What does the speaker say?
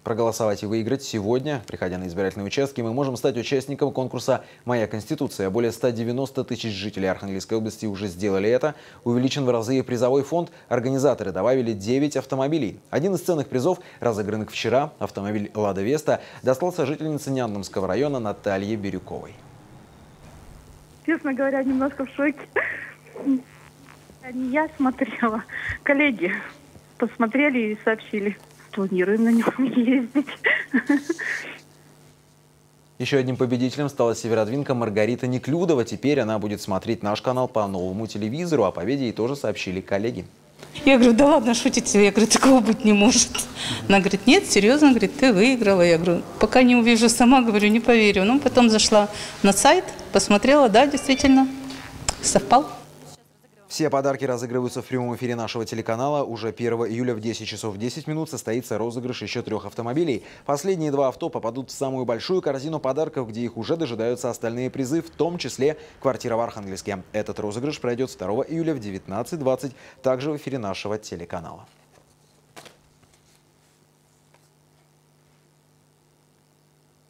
проголосовать и выиграть сегодня. Приходя на избирательные участки, мы можем стать участником конкурса «Моя Конституция». Более 190 тысяч жителей Архангельской области уже сделали это. Увеличен в разы и призовой фонд. Организаторы добавили 9 автомобилей. Один из ценных призов, разыгранных вчера, автомобиль «Лада Веста», достался жительнице Няндомского района Наталье Бирюковой. Честно говоря, немножко в шоке. Не я смотрела, коллеги посмотрели и сообщили. Планируем на нем ездить. Еще одним победителем стала северодвинка Маргарита Неклюдова. Теперь она будет смотреть наш канал по новому телевизору. О победе ей тоже сообщили коллеги. Я говорю, да ладно, шутите. Я говорю, такого быть не может. Она говорит, нет, серьезно, говорит, ты выиграла. Я говорю, пока не увижу сама, говорю, не поверю. Ну, потом зашла на сайт, посмотрела, да, действительно, совпал. Все подарки разыгрываются в прямом эфире нашего телеканала. Уже 1 июля в 10 часов 10 минут состоится розыгрыш еще 3 автомобилей. Последние 2 авто попадут в самую большую корзину подарков, где их уже дожидаются остальные призы, в том числе квартира в Архангельске. Этот розыгрыш пройдет 2 июля в 19:20, также в эфире нашего телеканала.